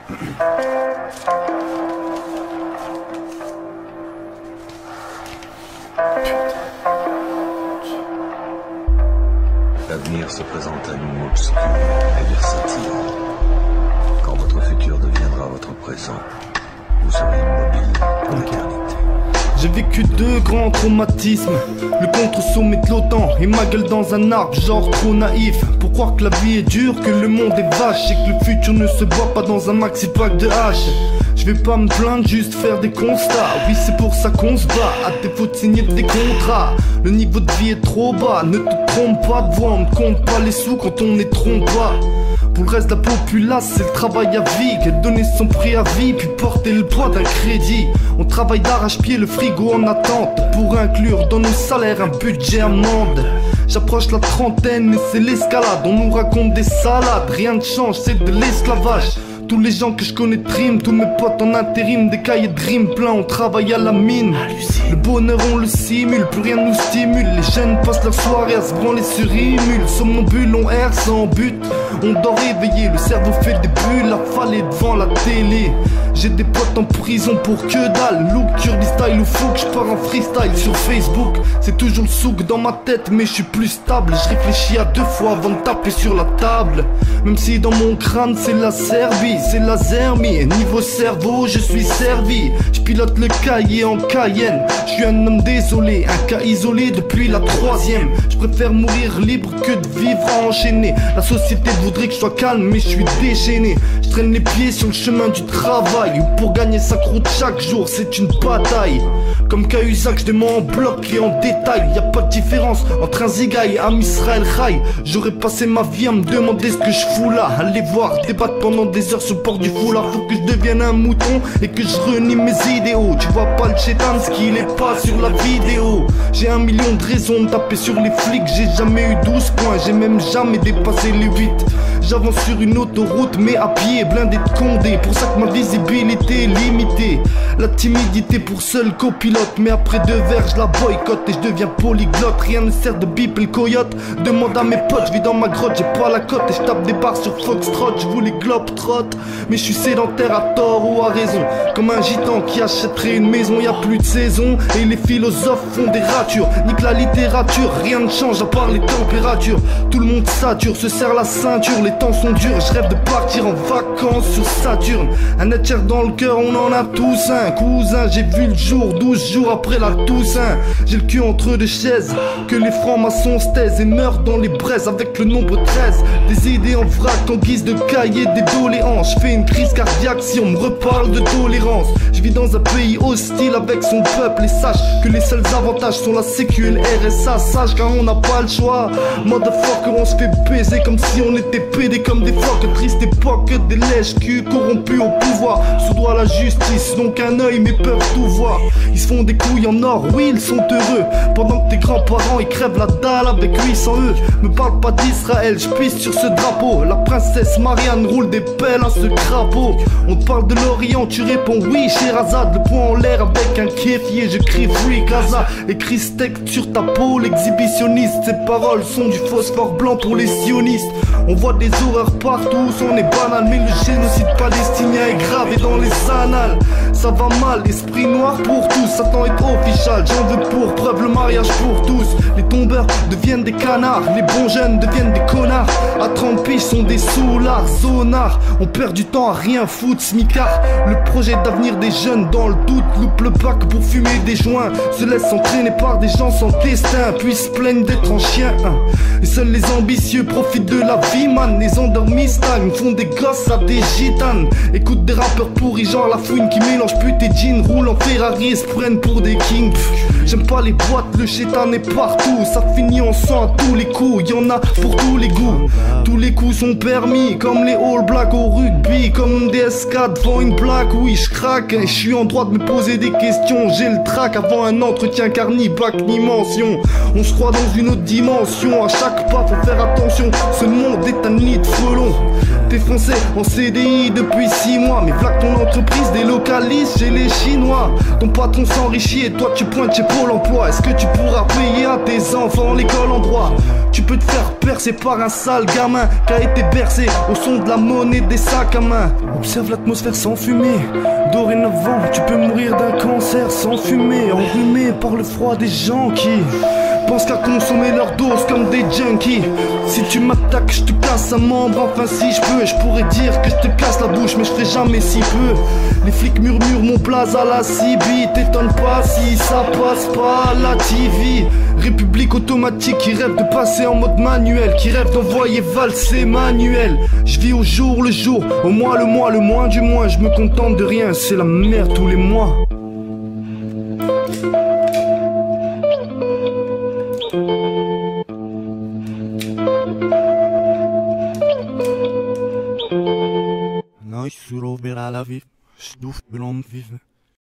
L'avenir se présente à nous obscur et versatile. Quand votre futur deviendra votre présent, vous serez immobile pour l'éternité. J'ai vécu deux grands traumatismes, le contre-sommet de l'OTAN et ma gueule dans un arbre, genre trop naïf pour croire que la vie est dure, que le monde est vache et que le futur ne se voit pas dans un maxi-pack de hache. Je vais pas me plaindre, juste faire des constats. Oui, c'est pour ça qu'on se bat, à défaut de signer des contrats. Le niveau de vie est trop bas, ne te trompe pas de voix, on ne compte pas les sous quand on est trompe-pas. Pour le reste de la populace, c'est le travail à vie, qu'elle donner son préavis, puis porter le poids d'un crédit. On travaille d'arrache-pied, le frigo en attente, pour inclure dans nos salaires un budget amende. J'approche la trentaine et c'est l'escalade, on nous raconte des salades, rien ne change, c'est de l'esclavage. Tous les gens que je connais triment, tous mes potes en intérim, des cahiers de rimes plein, on travaille à la mine. Le bonheur on le simule, plus rien nous stimule. Les jeunes passent leur soirée à se branler sur Imul. Somnambule, on erre sans but, on dort réveillé, le cerveau fait des bulles, affalé devant la télé. J'ai des potes en prison pour que dalle, look Kurdi style ou faut que je pars en freestyle sur Facebook. C'est toujours le souk dans ma tête mais je suis plus stable. Je réfléchis à deux fois avant de taper sur la table. Même si dans mon crâne c'est la Serbie, c'est la Zermie. Niveau cerveau je suis servi, je pilote le cahier en Cayenne. Je suis un homme désolé, un cas isolé depuis la troisième. Je préfère mourir libre que de vivre enchaîné. La société voudrait que je sois calme mais je suis déchaîné. Je traîne les pieds sur le chemin du travail, où pour gagner sa croûte chaque jour c'est une bataille. Comme Cahuzac je dément en bloc et en détail. Y a pas de différence entre un Ziga et un Israël Rai. J'aurais passé ma vie à me demander ce que je fous là. Aller voir débattre pendant des heures sur le port du foulard. Faut que je devienne un mouton et que je renie mes idéaux. Tu vois pas le chétan, ce qu'il est pas sur la vidéo. J'ai 1 million de raisons de taper sur les flics. J'ai jamais eu 12 points, j'ai même jamais dépassé les 8. J'avance sur une autoroute mais à pied, blindé de Condé. Pour ça que ma visibilité est limitée. La timidité pour seul copilote, mais après 2 verres je la boycotte et je deviens polyglotte. Rien ne sert de bip le coyote. Demande à mes potes, je vis dans ma grotte, j'ai pas la cote et je tape des barres sur Foxtrot. Je voulais globe-trotte, mais je suis sédentaire à tort ou à raison. Comme un gitan qui achèterait une maison, y a plus de saison et les philosophes font des ratures. Nique la littérature, rien ne change à part les températures. Tout le monde sature, se serre la ceinture, les temps sont durs. Je rêve de partir en vacances sur Saturne. Un etcher dans le cœur, on en a tous un. Cousin, j'ai vu le jour 12 jours après la Toussaint. J'ai le cul entre deux chaises, que les francs-maçons se taisent et meurent dans les braises avec le nombre 13. Des idées en vrac en guise de cahier, des doléances. Je fais une crise cardiaque si on me reparle de tolérance. Je vis dans un pays hostile avec son peuple et sache que les seuls avantages sont la sécu et le RSA. Sache car on n'a pas le choix. Motherfucker, on se fait baiser comme si on était pédés comme des phoques. Triste époque, des lèches-culs corrompus au pouvoir. Sourds à la justice, donc un œil mais peuvent tout voir. Ils se font des couilles en or, oui ils sont heureux. Pendant que tes grands-parents ils crèvent la dalle avec 800 eux. Me parle pas d'Israël, je pisse sur ce drapeau. La princesse Marianne roule des pelles à ce crapaud. On te parle de l'Orient, tu réponds oui Sherazade. Le poing en l'air avec un kéfier, je crie Free Gaza. Écrit steak sur ta peau, l'exhibitionniste. Ces paroles sont du phosphore blanc pour les sionistes. On voit des horreurs partout, son est banal. Mais le génocide palestinien est gravé dans les annales. Ça va mal, esprit noir pour tous. Satan est official, j'en veux pour preuve le mariage pour tous. Les tombeurs deviennent des canards, les bons jeunes deviennent des connards. À 30 piges sont des soulards, zonards. On perd du temps à rien foutre, smicard. Le projet d'avenir des jeunes dans le doute loupe le bac pour fumer des joints. Se laisse entraîner par des gens sans destin, puis se plaignent d'être en chien. Et seuls les ambitieux profitent de la vie man. Les endormis stagnent, font des gosses à des gitanes. Écoute des rappeurs pourris genre la fouine qui mélange pute et jean. Roulent en Ferrari et se prennent pour des kings. J'aime pas les boîtes, le chétan est partout. Ça finit en sang à tous les coups, y'en a pour tous les goûts. Tous les coups sont permis, comme les All Blacks au rugby. Comme des S4 devant une blague, oui je craque. Et je suis en droit de me poser des questions. J'ai le trac avant un entretien car ni bac ni mention. On se croit dans une autre dimension, à chaque pas faut faire attention. Ce monde est un nid de frelons. T'es français en CDI depuis 6 mois, mais v'là que ton entreprise délocalise chez les Chinois. Ton patron s'enrichit et toi tu pointes chez Pôle emploi. Est-ce que tu pourras payer à tes enfants l'école en droit? Tu peux te faire percer par un sale gamin qui a été bercé au son de la monnaie des sacs à main. Observe l'atmosphère sans fumée. Dorénavant, tu peux mourir d'un cancer sans fumée, enrhumé par le froid des gens qui pensent qu'à consommer leur dose comme des junkies. Si tu m'attaques, je te casse un membre, enfin si je peux. Je pourrais dire que je te casse la bouche, mais je ferai jamais si peu. Les flics murmurent mon place à la CB. T'étonne pas si ça passe pas à la TV. République automatique qui rêve de passer en mode manuel, qui rêve d'envoyer valser manuel. Je vis au jour le jour, au mois le mois, le moins du moins. Je me contente de rien, c'est la merde tous les mois. Noi surover à la vie, je douf blanc vive.